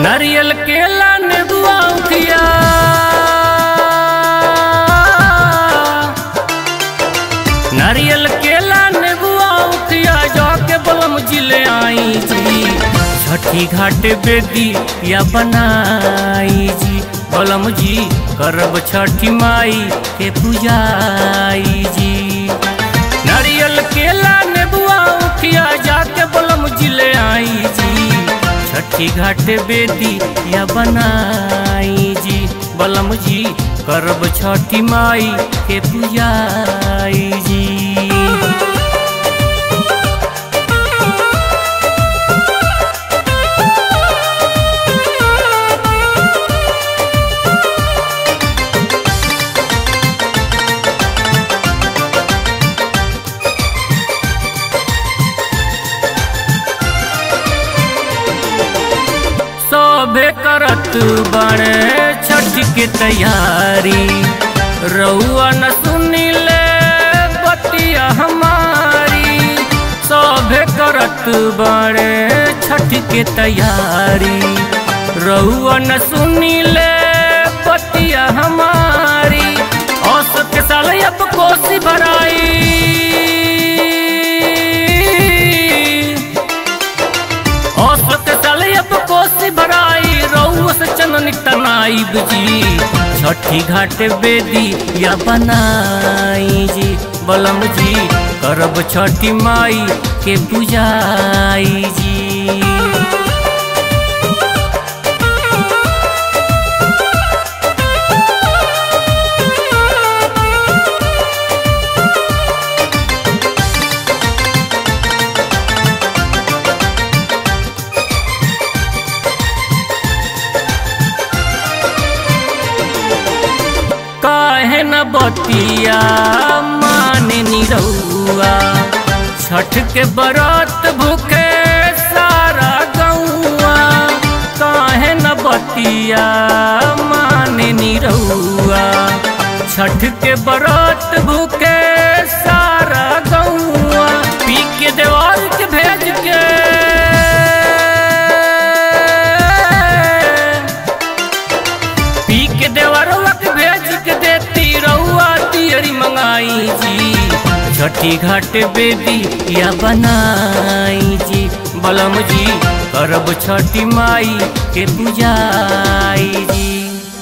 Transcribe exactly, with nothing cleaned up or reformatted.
नारियल केला नेबुआ उठिया नारियल केला नेबुआ उठिया जाके बलम जिले आई जी। छठी घाट बेदी या बनाई जी बलम जी करब छठी माई के पूजाई जी। नारियल केला नेबुआ उठिया जाके बलम जिले आई जी। छठी घाट बेदी या बनाई जी बलम जी करब छठी माई के पूजाई जी। सभे करत बड़े छठ के तैयारी रउआ न सुनिले बतिया हमारी। सभे करत बड़े छठ के तैयारी रउआ न सुनिले बतिया हमारी। औसत के साल अब कोसी भराई औसत साल अब कोसी भराई रउआ से चनन तनाइब जी। छठी घाट बेदी या बनाई जी बलम जी करब छठी माई के पूजाई जी। काहे न बतिया माने निरहुआ छठ के बरत भूखे सारा गौआ। काहे न बतिया माने निरहुआ छठ के बरत भूखे सारा गौआ। पी के देवाल के भेज के पी के देवरवा के भेज के देती रउआ तियरी मंगाई जी। छठी घाट बेदी या बनाई जी बलम जी करब छठी माई के पूजाई जी।